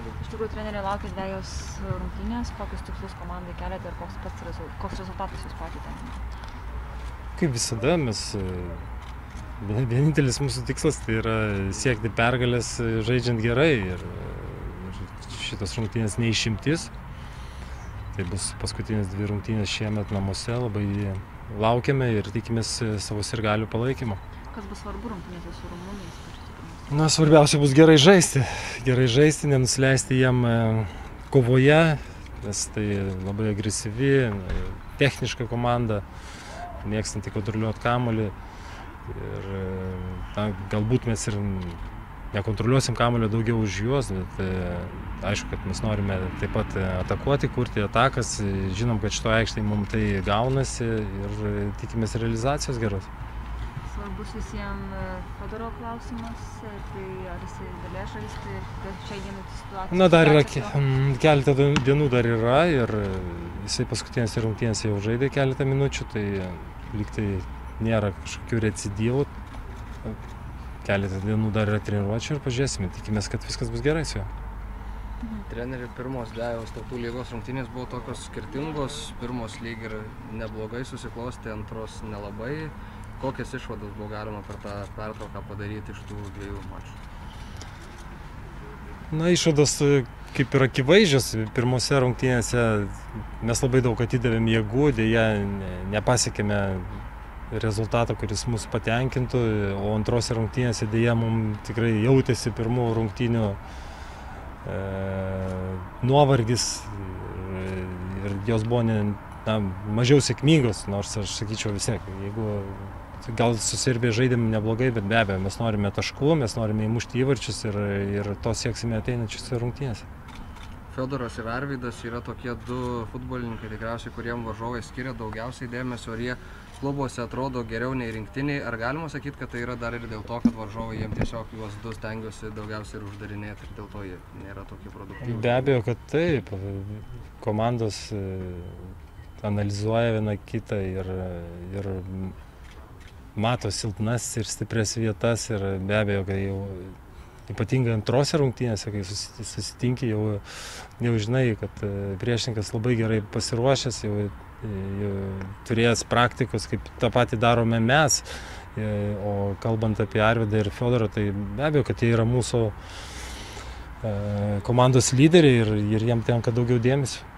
Iš tikrųjų, treneriai laukia 2 rungtynės, kokius tikslus komandai keliate ir koks rezultatas jūs patį tenkina? Kaip visada, vienintelis mūsų tikslas tai yra siekti pergalės žaidžiant gerai ir šitos rungtynės neišimtis. Tai bus paskutinės 2 rungtynės šiemet namuose, labai laukiame ir tikimės savo sirgalių palaikymo. Kas bus svarbu rungtynėse su rumunais? Svarbiausia bus gerai žaisti, nenusileisti jiem kovoje, nes tai labai agresyvi, techniška komanda, mėgstanti kontroliuoti kamuolį ir galbūt mes ir nekontroliuosim kamuolio daugiau už juos, bet aišku, kad mes norime taip pat atakuoti, kurti atakas, žinom, kad šito aikštėje mums tai gaunasi ir tikimės realizacijos geros. Svarbus visiems Fiodoro klausimas, tai ar jisai galės žaisti, kad šiai dienai situacija... Dar yra keletą dienų dar yra ir jisai paskutinėse rungtynėse jau žaidė keletą minučių, tai lyg tai nėra kažkokių recidyvų. Keletą dienų dar yra treniruočių ir pažiūrėsime, tikimės, kad viskas bus gerai su juo. Treneri, pirmos 2 tautų lygos rungtynės buvo tokios skirtingos, pirmos lyg ir neblogai susiklostė, antros nelabai. Kokias išvadas buvo galima per tą pertrauką padaryti iš tų 2 mačų? Išvados kaip ir akivaizdžios. Pirmose rungtynėse mes labai daug atidavėm jėgų, dėja nepasiekėme rezultato, kuris mus patenkintų, o antrose rungtynėse dėja mums tikrai jautėsi pirmų rungtynių nuovargis ir jos buvo mažiau sėkmingos, nors aš sakyčiau vis tiek, jeigu gal su Serbija žaidėm neblogai, bet be abejo, mes norime taškų, mes norime įmušti įvarčius ir to sieksime ateinančiose rungtynėse. Fiodoras ir Arvydas yra tokie 2 futbolininkai tikriausiai, kuriem varžovai skiria daugiausiai dėmesio, ar jie klubuose atrodo geriau nei rinktiniai, ar galima sakyti, kad tai yra dar ir dėl to, kad varžovai jiem tiesiog juos 2 stengiuosi daugiausiai ir uždarinėti ir dėl to jie nėra tokie produktyvūs? Be abejo, kad taip. Komandos analizuoja viena kitą ir mato silpnas ir stiprias vietas ir be abejo, kai jau ypatingai antrose rungtynėse, kai susitinki, jau žinai, kad priešininkas labai gerai pasiruošęs, jau turėjęs praktikos, kaip tą patį darome mes. O kalbant apie Arvydą ir Fiodorą, tai be abejo, kad jie yra mūsų komandos lyderiai ir jiem tenka daugiau dėmesio.